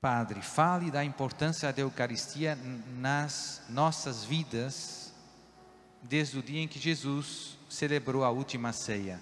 Padre, fale da importância da Eucaristia nas nossas vidas, desde o dia em que Jesus celebrou a última ceia.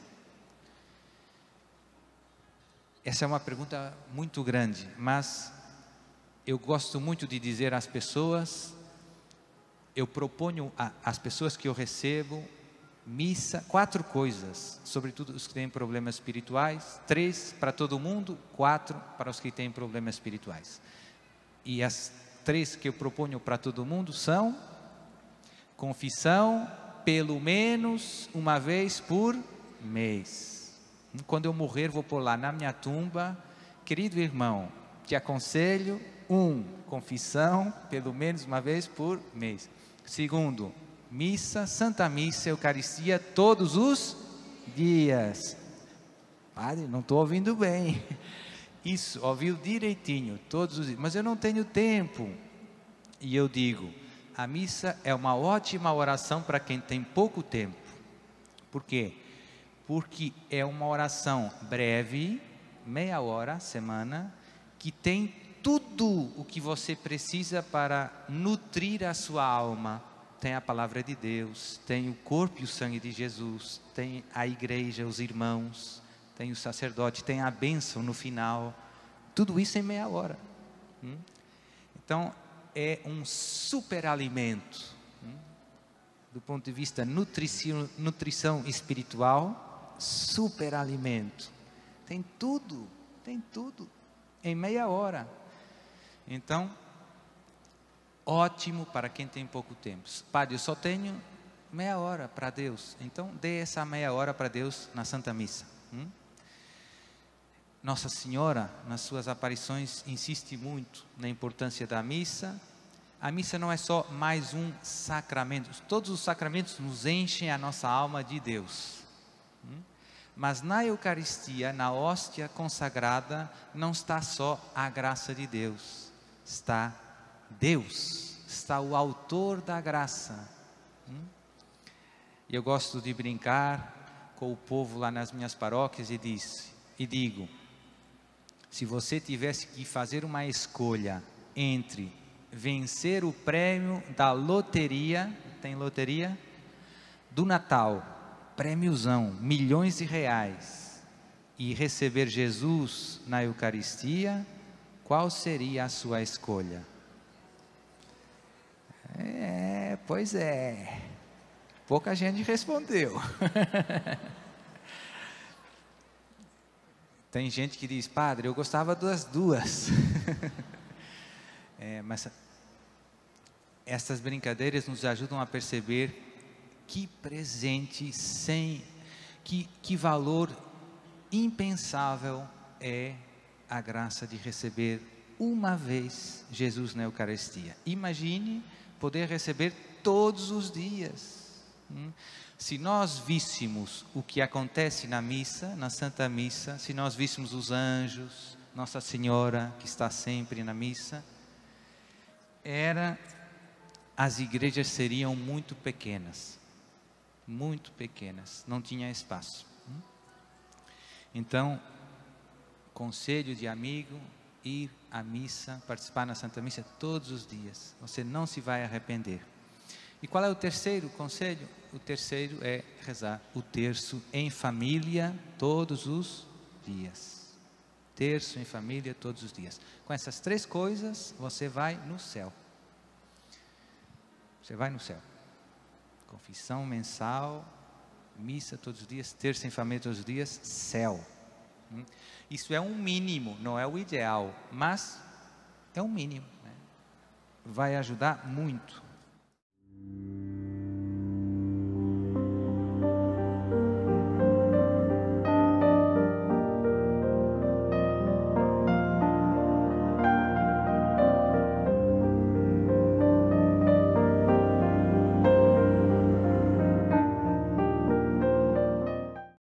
Essa é uma pergunta muito grande, mas eu gosto muito de dizer às pessoas, eu proponho às pessoas que eu recebo, missa, 4 coisas, sobretudo os que têm problemas espirituais, 3 para todo mundo, 4 para os que têm problemas espirituais. E as 3 que eu proponho para todo mundo são: confissão, pelo menos uma vez por mês. Quando eu morrer, vou pôr lá na minha tumba: querido irmão, te aconselho, 1, confissão, pelo menos uma vez por mês. 2, missa, Santa Missa, Eucaristia, todos os dias. Padre, não estou ouvindo bem. Isso, ouviu direitinho, todos os dias. Mas eu não tenho tempo. E eu digo, a missa é uma ótima oração para quem tem pouco tempo. Por quê? Porque é uma oração breve, meia hora, semana, que tem tudo o que você precisa para nutrir a sua alma. Tem a palavra de Deus, tem o corpo e o sangue de Jesus, tem a igreja, os irmãos, tem o sacerdote, tem a bênção no final. Tudo isso em meia hora. Então, é um super alimento. Do ponto de vista nutrição espiritual, super alimento. Tem tudo em meia hora. Então, ótimo para quem tem pouco tempo. Padre, eu só tenho meia hora para Deus. Então, dê essa meia hora para Deus na Santa Missa. Nossa Senhora, nas suas aparições, insiste muito na importância da missa. A missa não é só mais um sacramento. Todos os sacramentos nos enchem a nossa alma de Deus. Mas na Eucaristia, na hóstia consagrada, não está só a graça de Deus. Está Deus, está o autor da graça. Eu gosto de brincar com o povo lá nas minhas paróquias e digo, se você tivesse que fazer uma escolha entre vencer o prêmio da loteria, tem loteria? Do Natal, prêmiozão, milhões de reais, e receber Jesus na Eucaristia, qual seria a sua escolha? Pois é, pouca gente respondeu. Tem gente que diz, padre, eu gostava das duas. Mas essas brincadeiras nos ajudam a perceber que presente que valor impensável é a graça de receber uma vez Jesus na Eucaristia. Imagine poder receber todos os dias. Se nós víssemos o que acontece na missa, na Santa Missa, se nós víssemos os anjos, Nossa Senhora que está sempre na missa, as igrejas seriam muito pequenas, não tinha espaço. Então, conselho de amigo, ir à missa, participar na Santa Missa todos os dias, você não se vai arrepender. E qual é o terceiro conselho? O terceiro é rezar o terço em família todos os dias. Terço em família todos os dias. Com essas 3 coisas, você vai no céu. Você vai no céu. Confissão mensal, missa todos os dias, terço em família todos os dias, céu. Isso é um mínimo, não é o ideal, mas é um mínimo, né? Vai ajudar muito.